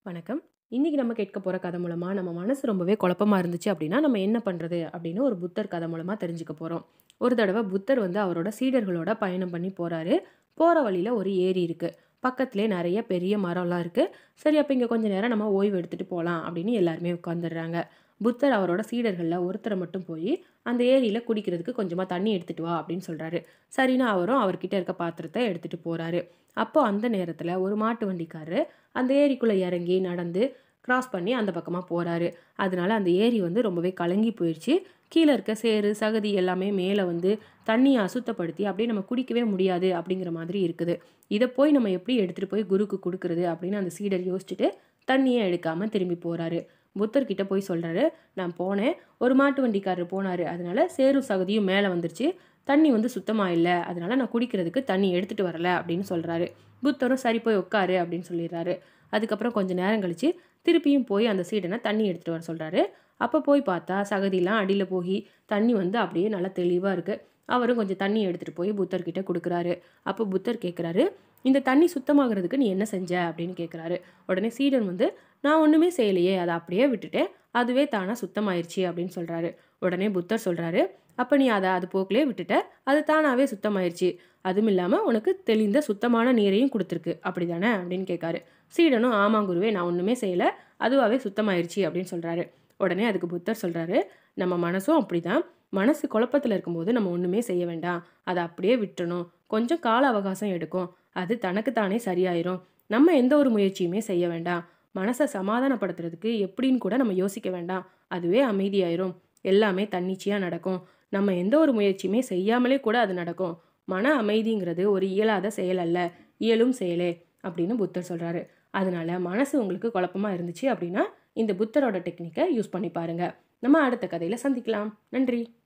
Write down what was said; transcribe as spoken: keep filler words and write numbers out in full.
வணக்கம். இன்னைக்கு நம்ம கேட்க போற கதை மூலமா, நம்ம மனசு ரொம்பவே குழப்பமா இருந்துச்சு அப்படின்னா, நம்ம என்ன பண்றது? அப்படின்னு ஒரு புத்தர் கதை மூலமா தெரிஞ்சுக்க போறோம். ஒரு தடவ புத்தர் வந்து அவரோட சீடர்களோட பயணம் பண்ணி போறாரு. போற வழியில ஒரு ஏரி இருக்கு. பக்கத்திலே நெறைய பெரிய மரம்லாம் இருக்கு. சரி, அப்ப இங்க கொஞ்ச நேரம் நம்ம ஓய்வு எடுத்துட்டு போலாம் அப்படின்னு எல்லாருமே உட்கார்ந்துடுறாங்க. புத்தர் அவரோட சீடர்கள்ல ஒருத்தர மட்டும் போயி, அந்த ஏரியில குடிக்கிறதுக்கு கொஞ்சமா தண்ணி எடுத்துட்டு வா அப்படின்னு சொல்றாரு. சரின்னு அவரும் அவர்கிட்ட இருக்க பாத்திரத்த எடுத்துட்டு போறாரு. அப்போ அந்த நேரத்துல ஒரு மாட்டு வண்டிக்காரரு அந்த ஏரிக்குள்ள இறங்கி நடந்து கிராஸ் பண்ணி அந்த பக்கமா போறாரு. அதனால அந்த ஏரி வந்து ரொம்பவே கலங்கி போயிடுச்சு. கீழ இருக்க சேறு, சகதி எல்லாமே மேல வந்து தண்ணிய அசுத்தப்படுத்தி அப்படியே நம்ம குடிக்கவே முடியாது அப்படிங்கிற மாதிரி இருக்குது. இத போய் நம்ம எப்படி எடுத்துட்டு போய் குருக்கு குடுக்குறது அப்படின்னு அந்த சீடர் யோசிச்சுட்டு தண்ணியே எடுக்காம திரும்பி போறாரு. புத்தர் கிட்ட போய் சொல்றாரு, நான் போனேன். ஒரு மாட்டு வண்டிக்காரர் போனாரு. அதனால சேரும் சகதியும் மேல வந்துருச்சு. தண்ணி வந்து சுத்தமா இல்ல. அதனால நான் குடிக்கிறதுக்கு தண்ணி எடுத்துட்டு வரல அப்படின்னு சொல்றாரு. புத்தரும் சரி போய் உட்காரு அப்படின்னு சொல்லிடுறாரு. அதுக்கப்புறம் கொஞ்ச நேரம் கழிச்சு திருப்பியும் போய் அந்த சீடனை தண்ணி எடுத்துட்டு வர சொல்றாரு. அப்ப போய் பார்த்தா சகதிலாம் அடியில போகி தண்ணி வந்து அப்படியே நல்லா தெளிவா இருக்கு. அவரும் கொஞ்சம் தண்ணி எடுத்துட்டு போய் புத்தர் கிட்ட கொடுக்குறாரு. அப்போ புத்தர் கேட்குறாரு, இந்த தண்ணி சுத்தமாகறதுக்கு நீ என்ன செஞ்ச அப்படின்னு கேட்குறாரு. உடனே சீடன் வந்து, நான் ஒண்ணுமே செய்யலையே, அதை அப்படியே விட்டுட்டேன். அதுவே தானா சுத்தமாயிருச்சு அப்படின்னு சொல்றாரு. உடனே புத்தர் சொல்றாரு, அப்ப நீ அதை அது போக்கிலே விட்டுட்ட, அது தானாவே சுத்தமாயிருச்சு. அதுவும் இல்லாம உனக்கு தெளிந்த சுத்தமான நீரையும் கொடுத்துருக்கு, அப்படிதானே அப்படின்னு கேட்காரு. சீடனும், ஆமா குருவே, நான் ஒண்ணுமே செய்யல, அதுவாவே சுத்தமாயிருச்சு அப்படின்னு சொல்றாரு. உடனே அதுக்கு புத்தர் சொல்றாரு, நம்ம மனசும் அப்படிதான். மனசு குழப்பத்துல இருக்கும்போது நம்ம ஒண்ணுமே செய்ய வேண்டாம், அதை அப்படியே விட்டுறணும். கொஞ்சம் கால அவகாசம் எடுக்கும், அது தனக்கு தானே சரியாயிரும். நம்ம எந்த ஒரு முயற்சியுமே செய்ய வேண்டாம். மனசை சமாதானப்படுத்துறதுக்கு எப்படின்னு கூட நம்ம யோசிக்க வேண்டாம், அதுவே அமைதியாயிரும். எல்லாமே தன்னிச்சையா நடக்கும். நம்ம எந்த ஒரு முயற்சியுமே செய்யாமலே கூட அது நடக்கும். மன அமைதிங்கிறது ஒரு இயலாத செயல் அல்ல, இயலும் செயலே அப்படின்னு புத்தர் சொல்றாரு. அதனால மனசு உங்களுக்கு குழப்பமா இருந்துச்சு அப்படின்னா இந்த புத்தரோட டெக்னிக்கை யூஸ் பண்ணி பாருங்க. நம்ம அடுத்த கதையில சந்திக்கலாம். நன்றி.